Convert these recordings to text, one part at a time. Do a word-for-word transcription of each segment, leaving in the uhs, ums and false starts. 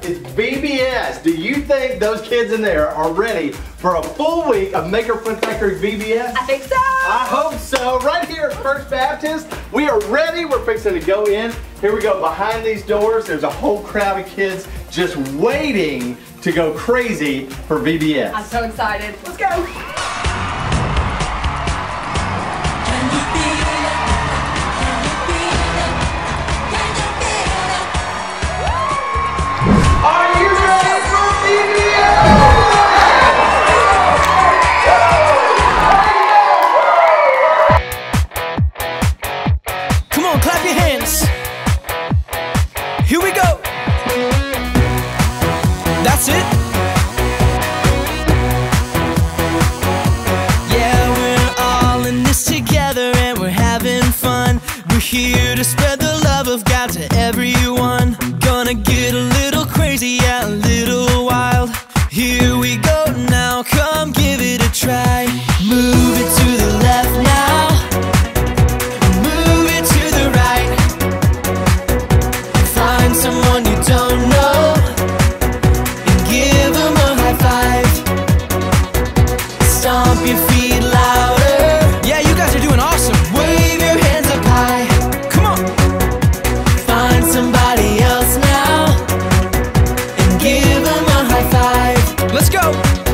It's V B S. Do you think those kids in there are ready for a full week of Maker Fun Factory V B S? I think so. I hope so. Right here at First Baptist, we are ready. We're fixing to go in. Here we go. Behind these doors, there's a whole crowd of kids just waiting to go crazy for V B S. I'm so excited. Let's go. Here we go. That's it. Yeah, we're all in this together and we're having fun. We're here to spread the love of God to everyone. Gonna get a little crazy, yeah, a little wild. Here we go now, come give it a try. Move it to the left now. Move it to the right. Find someone you don't know and give them a high five. Stomp your feet louder. Yeah, you guys are doing awesome. Wave your hands up high. Come on. Find somebody else now and give them a high five. Let's go.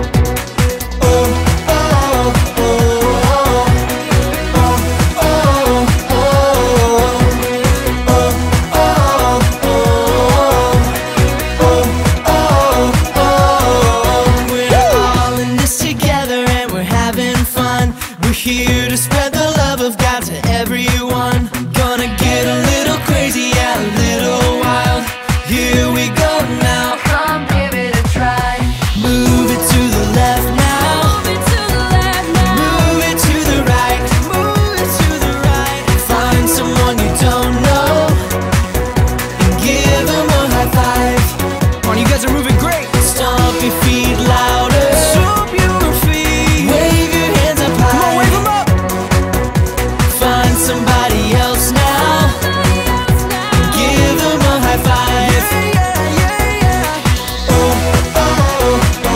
Here to spread the love of God to everyone. Gonna get a little crazy, yeah, a little wild. Here we go now. Come give it a try. Move it to the left now. Move it to the left now. Move it to the right. Move it to the right. Find someone you don't know and give them a high five. Come on, you guys are moving great. Stomp your feet louder. Stomp your feet. Wave your hands up high. Come on, wave them up. Find somebody else now and give them a high five. Yeah, yeah, yeah, yeah. Oh, oh, oh, oh,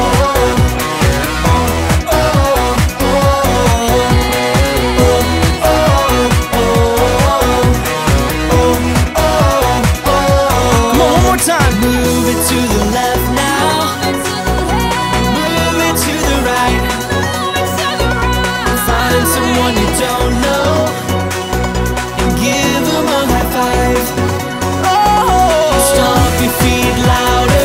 oh, oh, oh, oh, oh, oh. Come on, one more time. Move it to the left now. Move it to the right. Find someone you don't know and give them a high five. Oh, stomp your feet louder.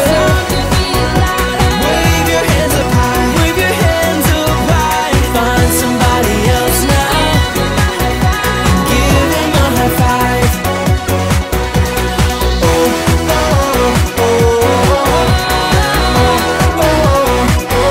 Wave your hands up high. Wave your hands up high. Find somebody else now and give them a high five. Oh, oh, oh, oh, oh, oh, oh.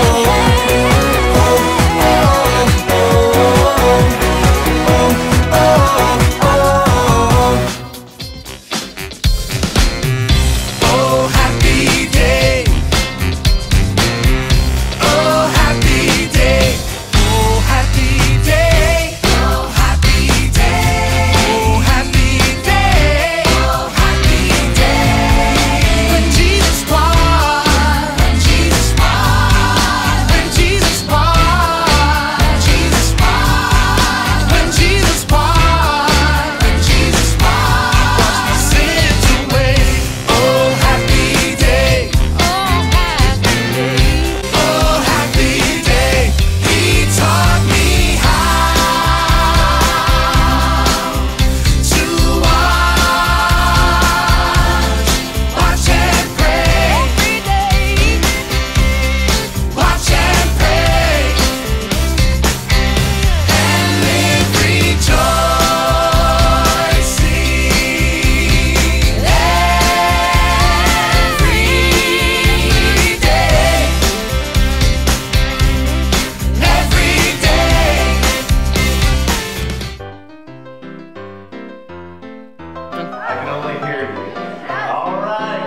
I can only hear you. All right.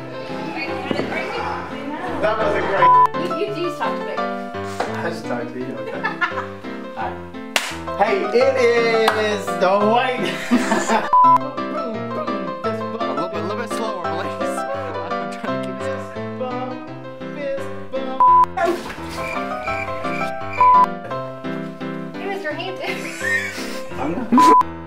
That wasn't great. You, you, you talk to me. I just talked to you. Okay. Hi. Hey, it is the white. A little bit, a little bit slower, please. tongue.